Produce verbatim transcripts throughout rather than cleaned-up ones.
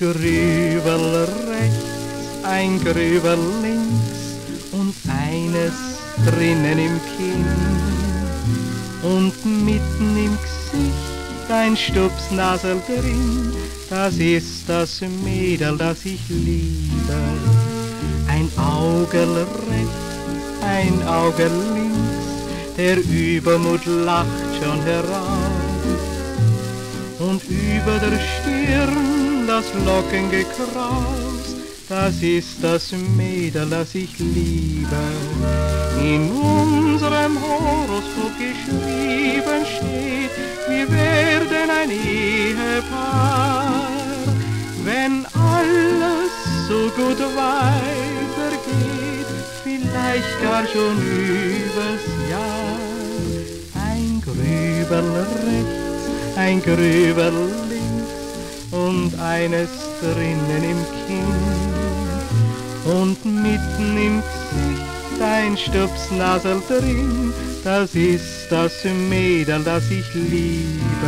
Grübel rechts, ein Grübel links und eines drinnen im Kinn. Und mitten im Gesicht ein Stupsnasel drin, das ist das Mädel, das ich liebe. Ein Augel rechts, ein Augel links, der Übermut lacht schon heraus. Und über der Stirn das Lockengekraus, das ist das Mädel, das ich liebe. In unserem Horoskop geschrieben steht, wir werden ein Ehepaar. Wenn alles so gut weitergeht, vielleicht gar schon übers Jahr. Ein Grübel rechts, ein Grübel links und eines drinnen im Kinn. Und mitten im Gesicht ein Stupsnasel drin, das ist das Mädel, das ich liebe.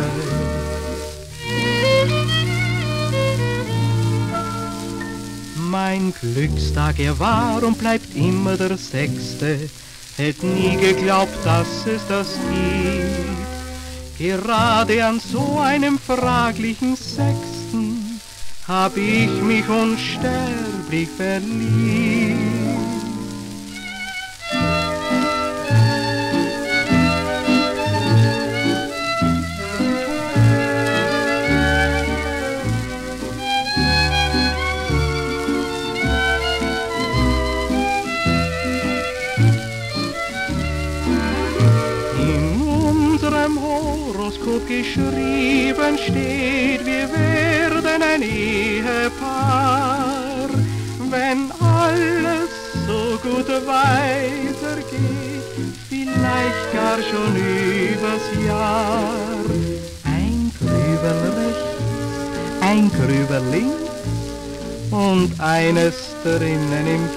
Mein Glückstag, er war und bleibt immer der sechste. Hätt nie geglaubt, dass es das gibt. Gerade an so einem fraglichen Sechsten hab ich mich unsterblich verliebt. Im Horoskop geschrieben steht, wir werden ein Ehepaar. Wenn alles so gut weitergeht, vielleicht gar schon übers Jahr. Ein Grübel rechts, ein Grübel links und eines drinnen im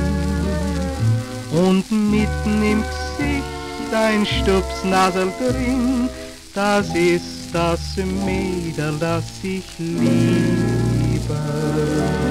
Kinn. Und mitten im Gesicht ein Stupsnasel drin, das ist das Mädel, das ich liebe.